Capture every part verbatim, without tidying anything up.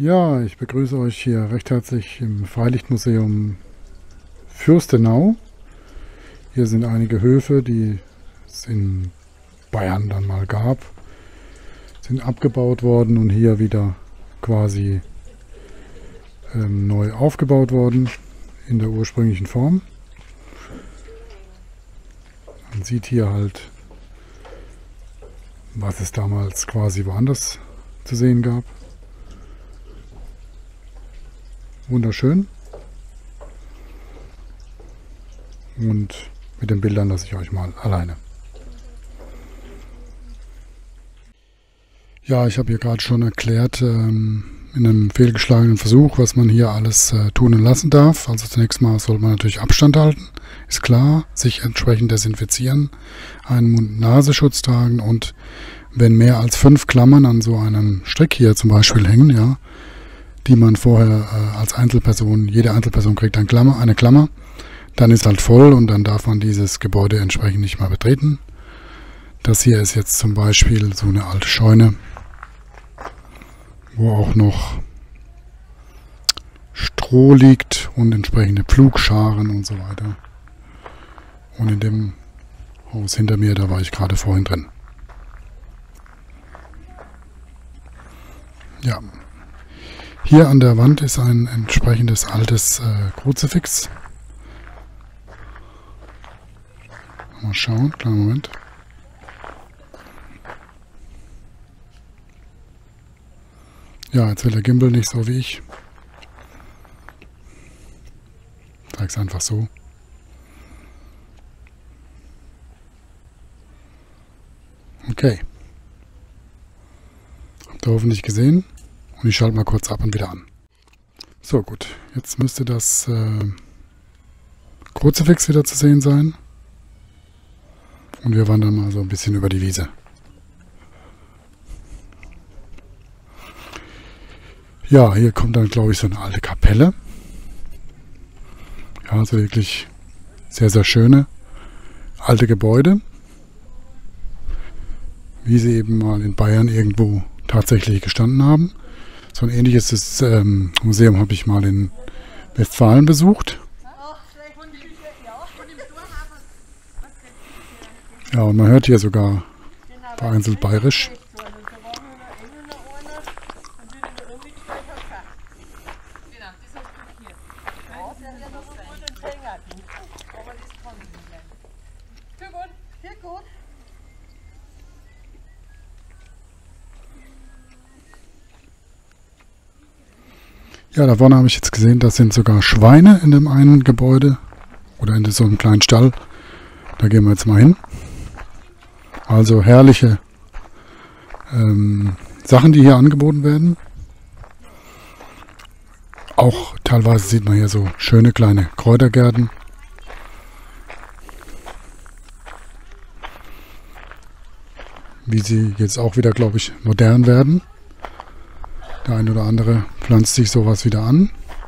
Ja, ich begrüße euch hier recht herzlich im Freilichtmuseum Fürstenau. Hier sind einige Höfe, die es in Bayern dann mal gab, sind abgebaut worden und hier wieder quasi ähm, neu aufgebaut worden in der ursprünglichen Form. Man sieht hier halt, was es damals quasi woanders zu sehen gab. Wunderschön. Und mit den Bildern lasse ich euch mal alleine. Ja, ich habe hier gerade schon erklärt, ähm, in einem fehlgeschlagenen Versuch, was man hier alles äh, tun und lassen darf. Also zunächst mal soll man natürlich Abstand halten, ist klar, sich entsprechend desinfizieren, einen Mund-Nasenschutz tragen und wenn mehr als fünf Klammern an so einem Strick hier zum Beispiel hängen, ja, die man vorher äh, als Einzelperson, jede Einzelperson kriegt eine Klammer, eine Klammer, dann ist halt voll und dann darf man dieses Gebäude entsprechend nicht mehr betreten. Das hier ist jetzt zum Beispiel so eine alte Scheune, wo auch noch Stroh liegt und entsprechende Pflugscharen und so weiter. Und in dem Haus hinter mir, da war ich gerade vorhin drin. Ja. Hier an der Wand ist ein entsprechendes altes äh, Kruzifix. Mal schauen, kleinen Moment. Ja, jetzt will der Gimbal nicht so wie ich. Ich zeige es einfach so. Okay. Habt ihr hoffentlich gesehen. Und ich schalte mal kurz ab und wieder an. So, gut. Jetzt müsste das äh, Kruzifix wieder zu sehen sein. Und wir wandern mal so ein bisschen über die Wiese. Ja, hier kommt dann, glaube ich, so eine alte Kapelle. Ja, also wirklich sehr, sehr schöne alte Gebäude. Wie sie eben mal in Bayern irgendwo tatsächlich gestanden haben. So ein ähnliches ähm, Museum habe ich mal in Westfalen besucht. Ja, und man hört hier sogar vereinzelt bayerisch. Ja, da vorne habe ich jetzt gesehen, das sind sogar Schweine in dem einen Gebäude oder in so einem kleinen Stall. Da gehen wir jetzt mal hin. Also herrliche ähm, Sachen, die hier angeboten werden. Auch teilweise sieht man hier so schöne kleine Kräutergärten. Wie sie jetzt auch wieder, glaube ich, modern werden. Der eine oder andere pflanzt sich sowas wieder an,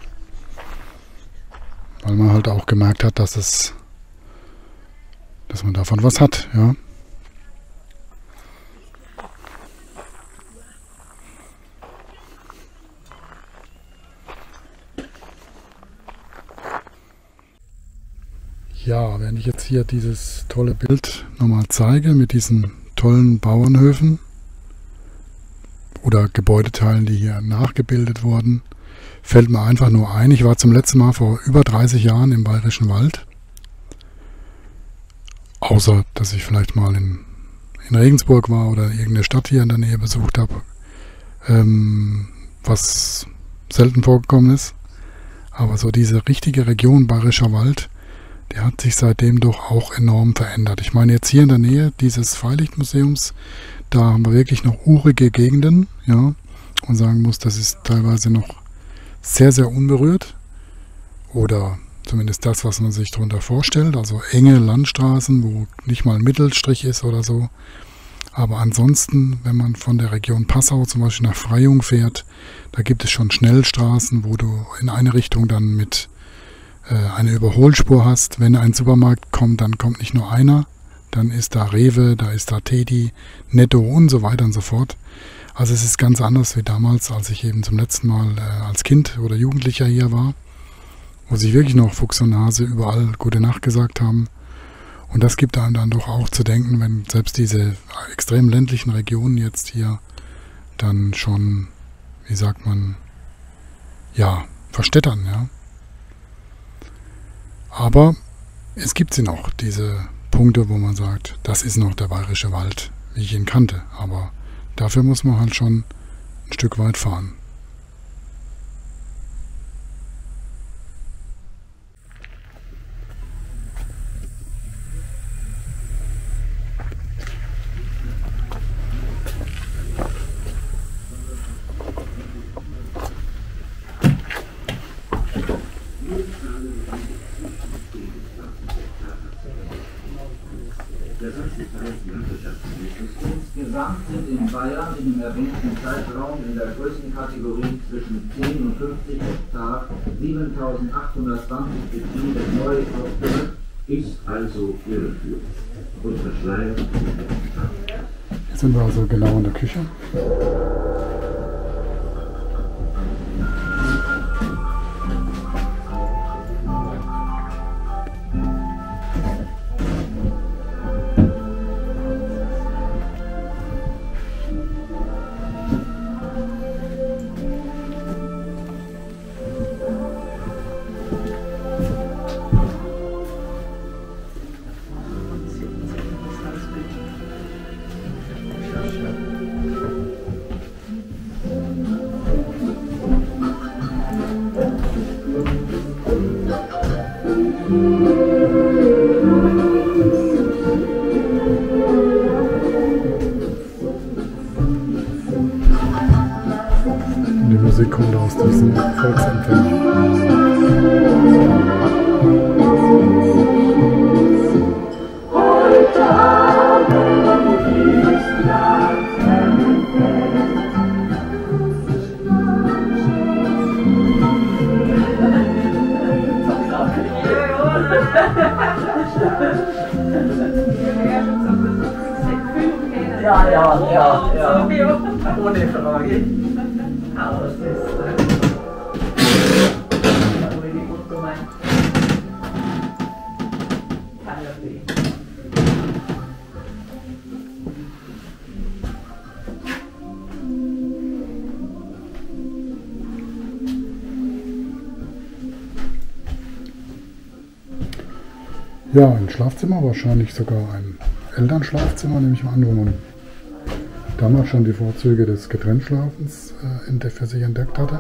weil man halt auch gemerkt hat, dass es, dass man davon was hat, ja. Ja, wenn ich jetzt hier dieses tolle Bild nochmal zeige mit diesen tollen Bauernhöfen oder Gebäudeteilen, die hier nachgebildet wurden, fällt mir einfach nur ein. Ich war zum letzten Mal vor über dreißig Jahren im Bayerischen Wald. Außer, dass ich vielleicht mal in, in Regensburg war oder irgendeine Stadt hier in der Nähe besucht habe, ähm, was selten vorgekommen ist. Aber so diese richtige Region Bayerischer Wald, die hat sich seitdem doch auch enorm verändert. Ich meine, jetzt hier in der Nähe dieses Freilichtmuseums, da haben wir wirklich noch urige Gegenden, ja, und sagen muss, das ist teilweise noch sehr, sehr unberührt. Oder zumindest das, was man sich darunter vorstellt. Also enge Landstraßen, wo nicht mal ein Mittelstrich ist oder so. Aber ansonsten, wenn man von der Region Passau zum Beispiel nach Freyung fährt, da gibt es schon Schnellstraßen, wo du in eine Richtung dann mit äh, eine Überholspur hast. Wenn ein Supermarkt kommt, dann kommt nicht nur einer, dann ist da Rewe, da ist da Teddy, Netto und so weiter und so fort. Also es ist ganz anders wie damals, als ich eben zum letzten Mal äh, als Kind oder Jugendlicher hier war, wo sich wirklich noch Fuchs und Hase überall gute Nacht gesagt haben. Und das gibt einem dann doch auch zu denken, wenn selbst diese extrem ländlichen Regionen jetzt hier dann schon, wie sagt man, ja, verstädtern, ja. Aber es gibt sie noch, diese Punkte, wo man sagt, das ist noch der bayerische Wald, wie ich ihn kannte. Aber dafür muss man halt schon ein Stück weit fahren. Insgesamt sind in Bayern in dem erwähnten Zeitraum in der Größenkategorie zwischen zehn und fünfzig Hektar siebentausendachthundertzwanzig Betriebe neu aufgenommen, ist also irreführend und verschleiert. Jetzt sind wir also genau in der Küche. Die Musik kommt aus diesem Volksempfänger. Ja, ja, ja, ja. Ohne Frage. Aber das ist richtig gut gemeint. Kann ja sehen. Ja, ein Schlafzimmer, wahrscheinlich sogar ein Elternschlafzimmer, nehme ich mal an, wo man damals schon die Vorzüge des Getrenntschlafens äh, für sich entdeckt hatte.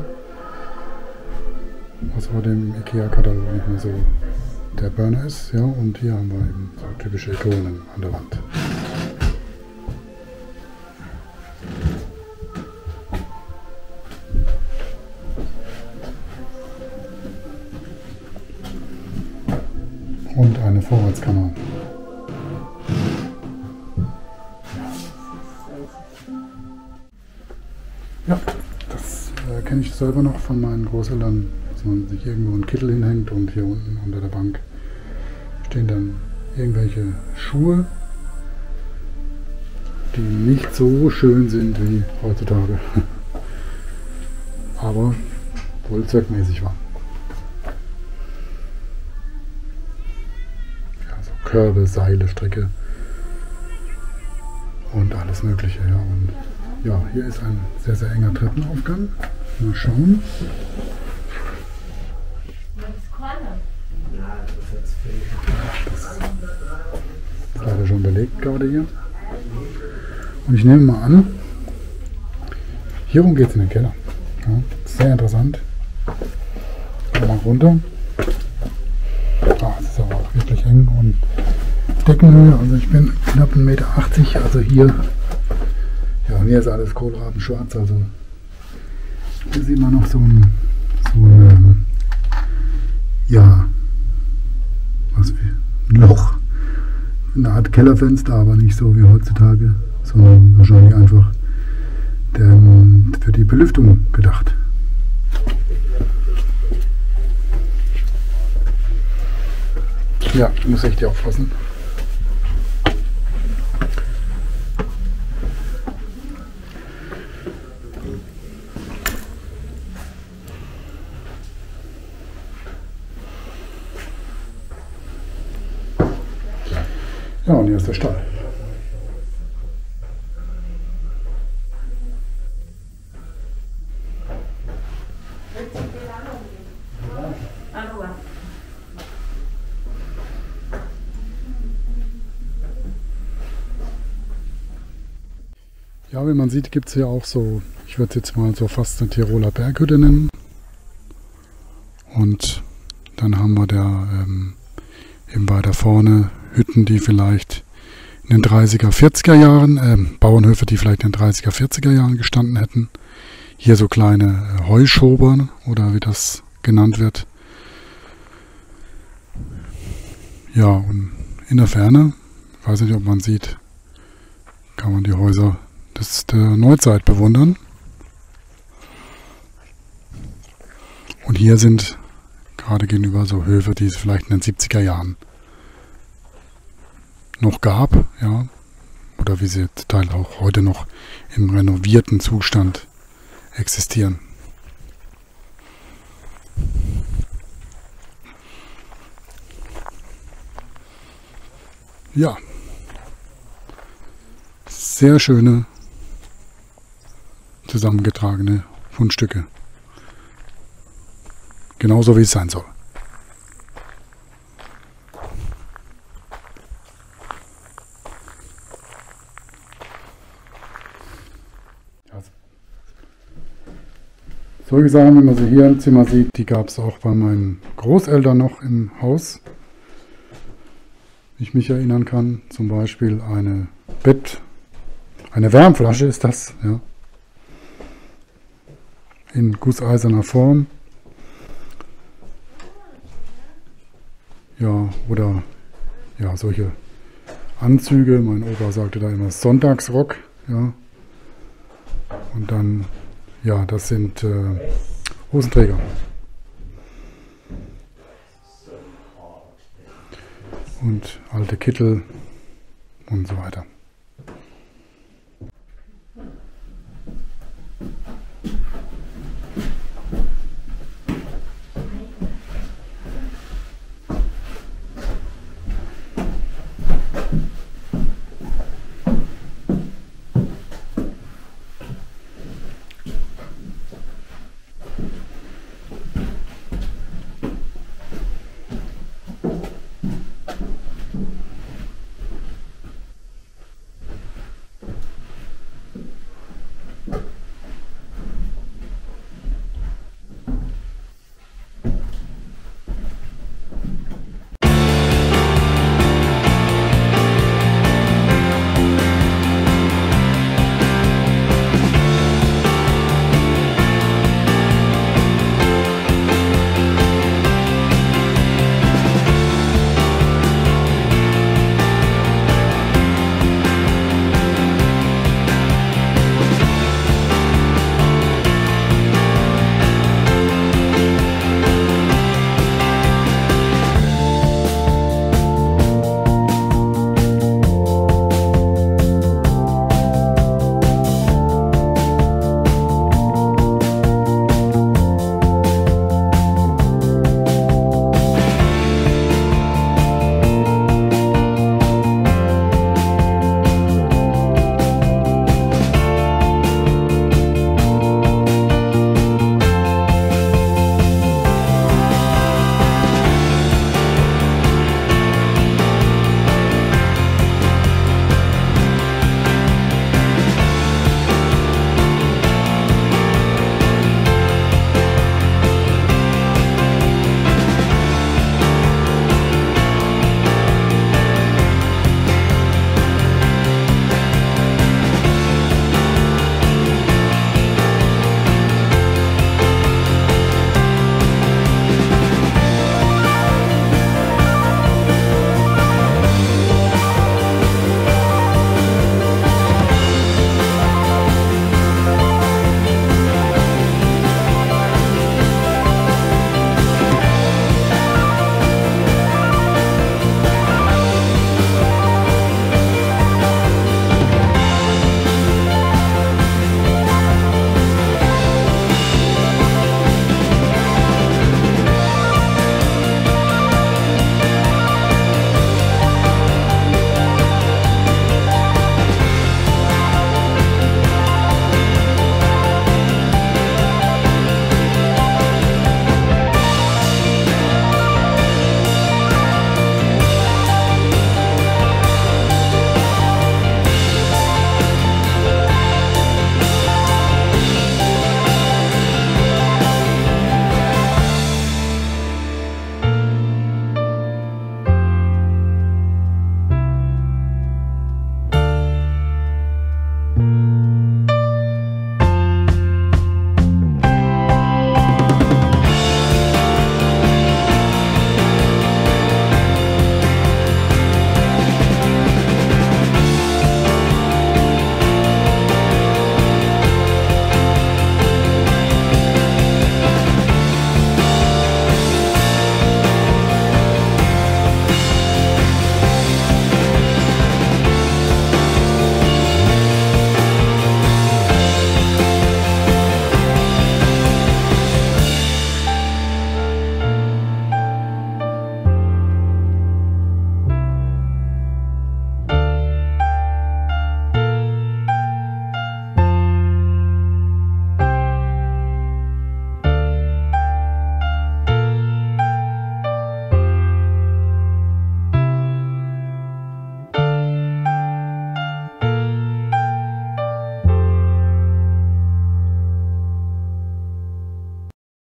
Was vor dem IKEA-Katalog nicht mehr so der Burner ist. Ja, und hier haben wir eben so typische Ikonen an der Wand. Und eine Vorratskammer. Ja, das äh, kenne ich selber noch von meinen Großeltern, dass man sich irgendwo einen Kittel hinhängt und hier unten unter der Bank stehen dann irgendwelche Schuhe, die nicht so schön sind wie heutzutage, aber wohl zweckmäßig waren. Ja, so Körbe, Seile, Stricke und alles Mögliche. Ja, und ja, hier ist ein sehr, sehr enger Treppenaufgang. Mal schauen. Das ist leider schon belegt gerade hier. Und ich nehme mal an, hier rum geht es in den Keller. Ja, sehr interessant. Mal runter. Ah, es ist aber auch wirklich eng und Deckenhöhe. Also ich bin knapp ein Meter achtzig, also hier. Ja, und hier ist alles kohlrabenschwarz, also hier sieht man noch so ein, so ein ähm, ja, was wie ein Loch, eine Art Kellerfenster, aber nicht so wie heutzutage, sondern wahrscheinlich einfach der, für die Belüftung gedacht. Ja, muss ich dir aufpassen. Ja, und hier ist der Stall. Ja, wie man sieht, gibt es hier auch so, ich würde es jetzt mal so fast eine Tiroler Berghütte nennen. Und dann haben wir da ähm, eben weiter vorne Hütten, die vielleicht in den dreißiger, vierziger Jahren, äh, Bauernhöfe, die vielleicht in den dreißiger, vierziger Jahren gestanden hätten. Hier so kleine äh, Heuschober oder wie das genannt wird. Ja, und in der Ferne, ich weiß nicht, ob man sieht, kann man die Häuser des, der Neuzeit bewundern. Und hier sind gerade gegenüber so Höfe, die es vielleicht in den siebziger Jahren noch gab, ja, oder wie sie zum Teil auch heute noch im renovierten Zustand existieren. Ja, sehr schöne zusammengetragene Fundstücke. Genauso wie es sein soll. Solche Sachen, wenn man sie hier im Zimmer sieht, die gab es auch bei meinen Großeltern noch im Haus. Wie ich mich erinnern kann, zum Beispiel eine Bett, eine Wärmflasche ist das, ja, in gusseiserner Form. Ja, oder ja, solche Anzüge, mein Opa sagte da immer Sonntagsrock, ja. Und dann, ja, das sind äh, Hosenträger. Und alte Kittel und so weiter.